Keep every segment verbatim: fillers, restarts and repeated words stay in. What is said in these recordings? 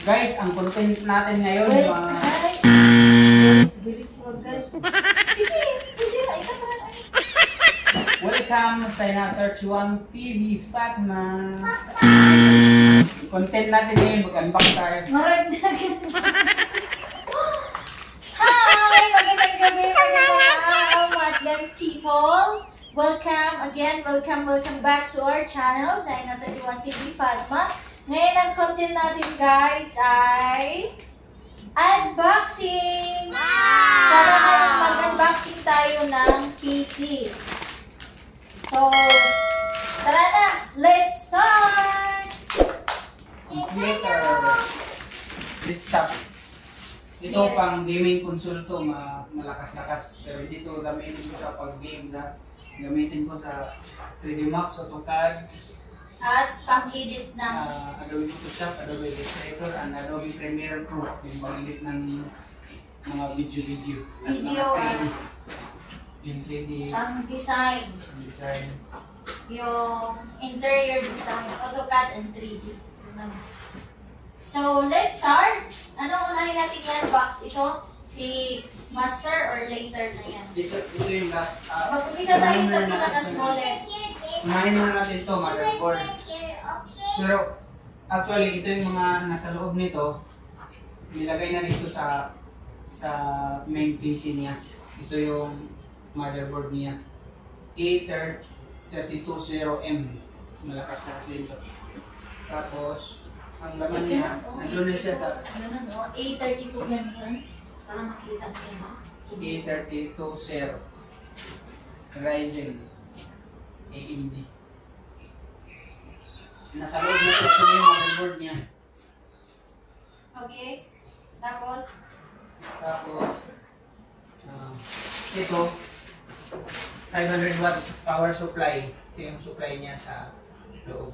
Guys, ang content natin ngayon, Wait, mga... hi. Guys, bilis mo, guys. Sige, sige na, ikaw pa na. Welcome sa Ina thirty-one T V Fatma. Content natin ngayon, mag-unbox tayo. Marag na ganun. Hi! Magandang gabi mga madlang people. Welcome again, welcome, welcome back to our channel sa Ina thirty-one T V Fatma. Ngayon ang content natin guys ay unboxing! Wow! Sana mag-unboxing tayo ng P C. So, tara na! Let's start! Computer. Desktop. Ito Yes. pang gaming console to, ma malakas-lakas. Pero hindi to gamitin ko sa pag-game. Ha? Gamitin ko sa three D Max, AutoCAD, At pang-edit ng uh, Adobe Photoshop, Adobe Illustrator, and Adobe Premiere Pro. Yung pag-edit ng mga video-video. At Video, mga three D. ah. Yung three D ang design. design. Yung interior design, AutoCAD and three D. So, let's start. Ano unahin natin i-unbox? Ito, si Master or later na yan? Dito, dito yung last. Uh, Mag-umpisa tayo sa pinaka-smallest. Unahin muna natin ito, motherboard. Pero, actually, ito yung mga nasa loob nito. Nilagay na dito sa sa main P C niya. Ito yung motherboard niya. A thirty-two zero M. Malakas na kasi ito. Tapos, ang laman niya, nandun na siya sa Ganun, no? A thirty-two yan yun. Para makita niyo, no? A thirty-two zero. Ryzen. A M D. Nasa loob na ito yung motherboard niya. Okay. Tapos, Tapos, uh, ito, five hundred watts power supply. Ito yung supply niya sa loob.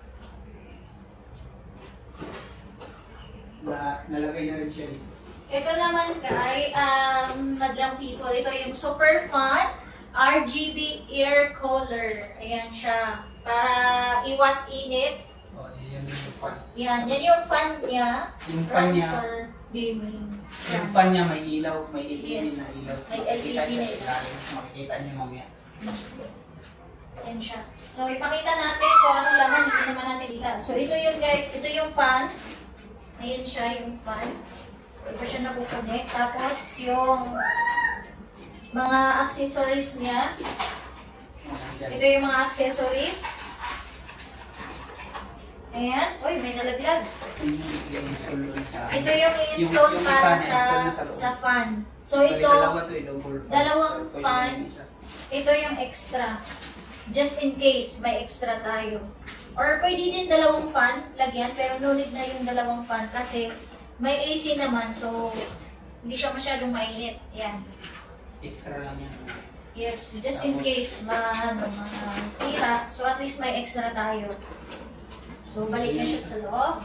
Na, nalagay na rin siya dito. ito naman kay um, madlang people. Ito yung super fun R G B air cooler. Ayan siya. Para iwas init. O, yan yung fan. Yan. Yan yung fan niya. Yung fan Runs niya, for gaming. yung fan niya may ilaw, may L E D Yes. na ilaw. May Makikita L E D siya na sa ilaw. ilalim. Makikita niyo mamaya. Yan siya. So, ipakita natin kung anong laman. Hindi naman natin kita. So, ito yung guys. Ito yung fan. Ayan siya yung fan. Ito siya nakukunik. Tapos, yung mga accessories niya. Nandyan. Ito yung mga accessories. Ayan. Uy, may nalaglag. Yung i-install dun sa- Ito yung i-install Yung- yung para isa sa, na-install na sa loob. sa fan. So, Bali, ito, dalawa to, eh, double fan. dalawang Ito yung fan. isa. ito yung extra. Just in case may extra tayo. Or pwede din dalawang fan lagyan, pero no need na yung dalawang fan kasi may A C naman, so hindi siya masyadong mainit. Yan. Extra lang yan. Yes, just in case ma, ano, masira. So at least may extra tayo. So balik na siya sa loob.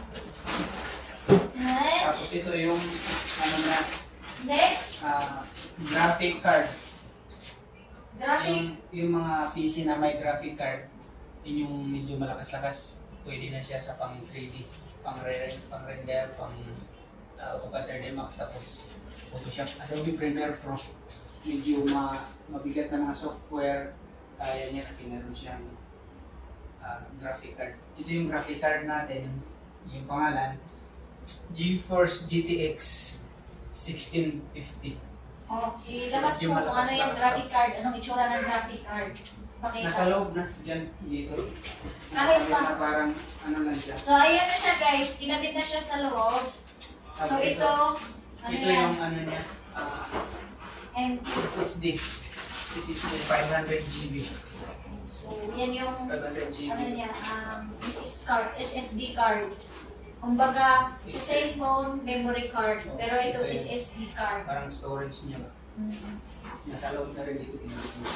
Right. Tapos ito yung ano na, Next, ah, graphic card. graphic. Yung, yung mga P C na may graphic card, yun yung medyo malakas-lakas. Pwede na siya sa pang three D, pang, re pang render, pang uh, AutoCAD three D Max, tapos Photoshop, Adobe Premiere Pro. Medyo ma mabigat na mga software, kaya niya kasi meron siyang uh, graphic card. Ito yung graphic card natin, yung pangalan, GeForce G T X sixteen fifty. Oh, ilabas Yung mo kung ano yung malakas-lakas graphic card. Anong itsura ng graphic card. Pakita. Nasa loob na, dyan, dito. Kahit pa. Na parang ano lang siya. So, ayan na siya guys. Kinabit na siya sa loob. So, Tapos ito, ano ito yan? yung ano niya, ah, And, S S D. S S D five hundred G B. so, yan yung, five hundred G B. ano niya, um, S S card, S S D card. Kumbaga, sa cellphone, memory card. Pero ito is S S D card. Parang storage niya. Mhm. Nasa loob na rin dito. Pinag-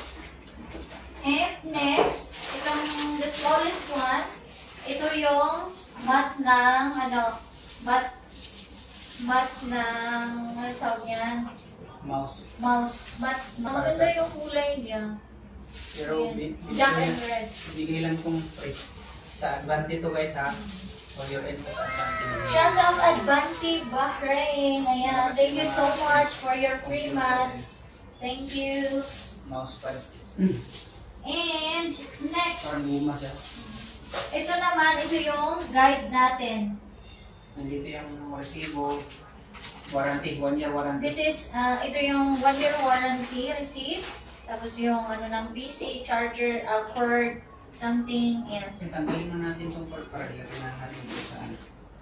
And next, itong the smallest one, ito yung mat ng, ano, mat, mat ng, ano tawag yan? Mouse. Mouse. Mat, maganda yung kulay niya. Pero Ayan. bi- Black bigay, and red. bigay lang kong free. Sa Advante to guys ha. For your info sa Advanti. Shout out Advanti Bahrain. Ayan. Thank you so much for your free mat. Thank you. Mousepad. And next, Parang luma siya. ito naman, ito yung guide natin. Nandito yung resibo. Warranty, one year warranty. This is, uh, ito yung one year warranty receipt. Tapos yung ano ng P C, charger, uh, cord, something. Yan. Tanggalin na natin itong cord para ilagay na natin ito sa ano.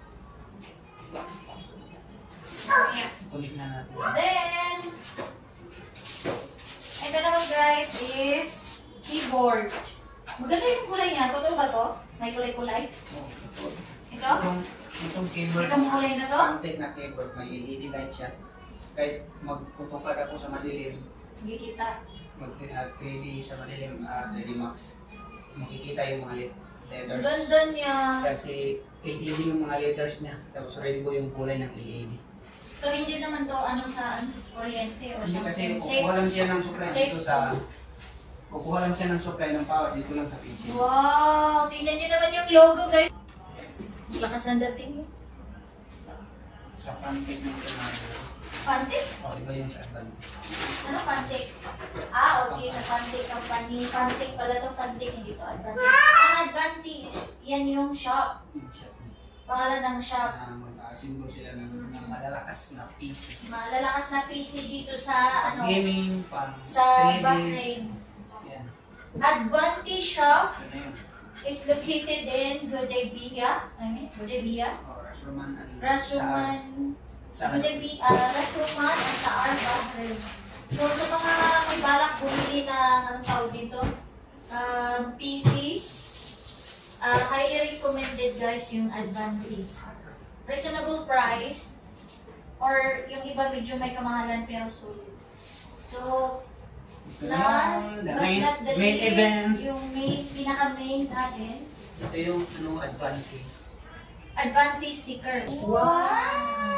Yeah. Kulit na natin. Then, ito naman guys is keyboard. Maganda yung kulay niya. Totoo ba to? May kulay-kulay? Oh, ito. Ito? Itong, itong keyboard. Itong kulay na to? Contact na keyboard. May L E D light siya. Kahit magputokad ako sa madilim, Hindi kita. mag-three D sa madilim, uh, three D Max, makikita yung mga lit- letters. Ganda niya. Kasi L E D yung mga letters niya. Tapos rainbow yung kulay ng L E D. So, hindi naman to ano sa ano, kuryente or Hindi kasi something. kukuha lang siya ng supply Safe. dito sa... Kukuha lang siya ng supply ng power dito lang sa P C. Wow! Tingnan nyo naman yung logo, guys. Lakas ng dating. eh. Sa Fantech ng Tornado. Fantic? O, iba yung sa Advanti. Ano Fantic? Ah, okay. Sa Fantic company. Fantic pala to. Fantic, hindi to Advantic. Ang Advantic, yan yung shop. Yung shop. Pangalan ng shop. Na mag-assemble sila ng, ng malalakas na P C. Malalakas na P C dito sa ano, Gaming, pang sa three D. Bahrain. Yan. Advanti shop Ano yun? is located in Godebia. I mean, Godebia. O, Rasruman. and Rasuman. Sa... Sa... Godebia, uh, Rasuman at sa Ar Bahrain. So, sa mga may balak bumili ng anong tawag dito, um, P C, uh, highly recommended guys yung Advanti. Reasonable price, or yung iba medyo may kamahalan pero sulit. So, Ito last yung the but main, not the main least, event. yung main, pinaka-main natin, Ito yung ano, Advanti. Advanti sticker. Wow!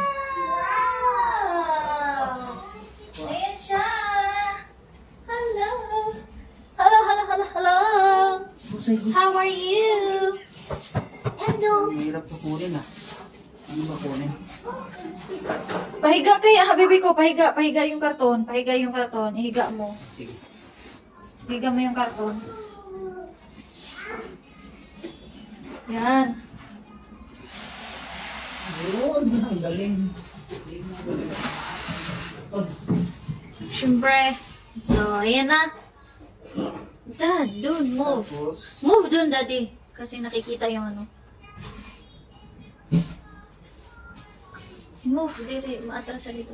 Wow! Ayan siya! Hello! Hello, hello, hello, hello! How are you? Hello! Mahirap ko kunin ah. Ano ba kunin? Pahiga kaya, habibi ko, pahiga, pahiga yung karton, pahiga yung karton, ihiga mo. Sige. Higa mo yung karton. Yan. Yun, ang galing. Siyempre. So, ayan na. Dad, dun, move. Tapos, Move dun, daddy. Kasi nakikita yung ano. Move, diri. Maatras sa dito.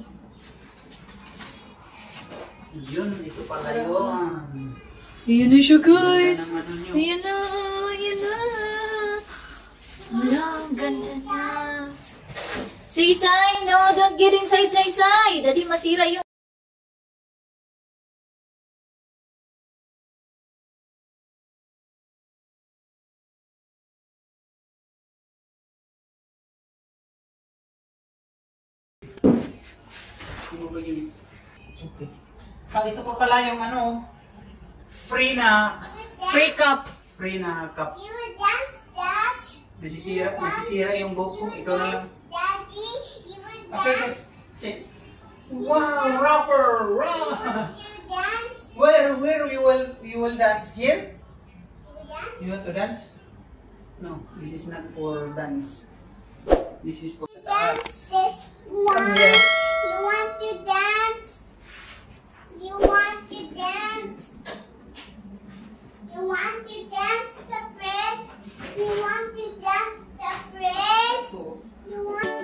yun, ito pala yun. Ayan na siya, guys. Ganda ng ano nyo. Ayan na, ayan na. Wala, ang ganda niya. Saysay, no, don't get inside, Saysay. Daddy, masira yung... Ano ba yun? Okay. Ah, ito pa pala yung ano, free na, Free cup. free na cup. You will dance, Dad. Nasisira, nasisira yung buhok ko. Ikaw na lang. Daddy, you will Ah, sige, dance. sige. Wow, rapper! Wow. You dance. Where, where you will, you will dance? Here? You will dance. You want to dance? No, this is not for dance. This is for Dance dance. this one. here. You want to dance. You want to dance. You want to dance the press. You want to dance the press. So, You want.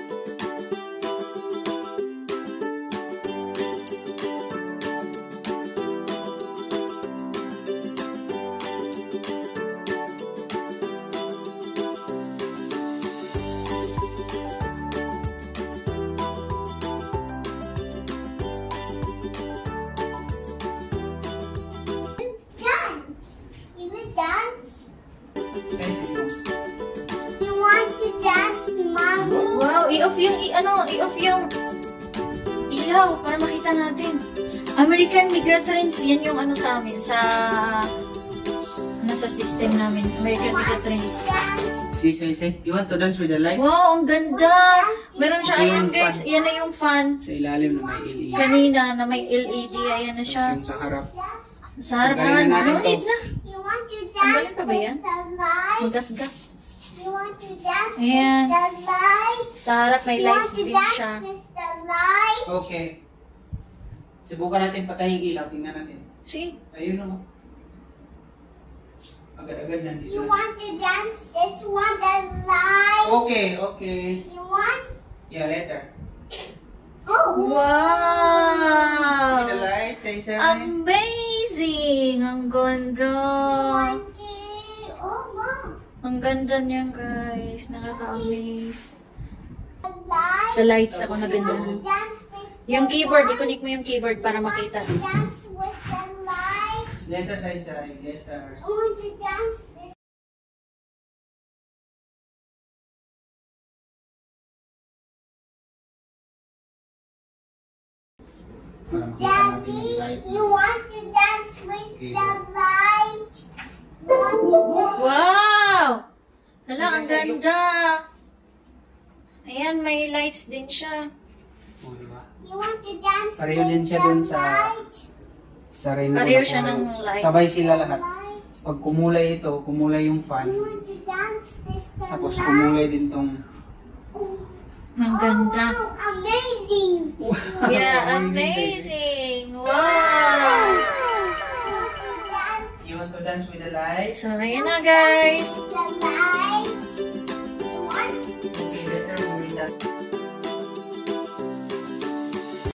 Dance. You will dance. thank you. You want to dance, mommy? Wow, i-off yung, i- ano, i-off yung ilaw para makita natin. American Migratories, yan yung ano sa amin, sa, ano sa system namin, American Migratories. Dance. See, say, say. You want to dance with the light? Wow, ang ganda. Meron siya, Ito ayan yung guys, fan. yan na yung fan. Sa ilalim na may L E D. Kanina na may L E D, ayan na Tapos siya. yung sa harap. Sa harap Tanggalin naman, na natin no to. need na. You want to Tanggalin dance pa ba yan? with the light? Magasgas. You want to dance Ayan. with the light? Sa harap may You light want to din dance siya. with the light? Okay. Subukan natin patayin yung ilaw. Tingnan natin. See? Ayun o. Agad-agad nandito You na. want to dance this one, the light? Okay, okay. You want? Yeah, later. Oh, See the Wow! light? Say, say. Amazing! Ang ganda! want to? Oh, mom. Ang ganda niya guys. Nakaka-amaze. The light. Sa lights ako You want to nagandahan. dance with Yung the keyboard, light? ikunik mo yung keyboard para makita. You want to dance with the light? Later, say, say. Later. I want to dance this. Para makita natin Daddy, yung light. you want to dance with Okay. the light? You want to dance? Wow! Hala, Sige, ang sige, look. ganda! Ayan, may lights din siya. Oh, diba? You want to dance Pareho with din siya the dun sa- light? Sa Reno Pareho na siya kulay. ng light. Sabay sila lahat. Light. Pag kumulay ito, kumulay yung fan. You want to dance this the Tapos light? kumulay din tong... Ang Oh, ganda. wow, amazing! Yeah, Amazing, amazing! Wow! Dance You want to dance with the light? So, ayan na guys. with the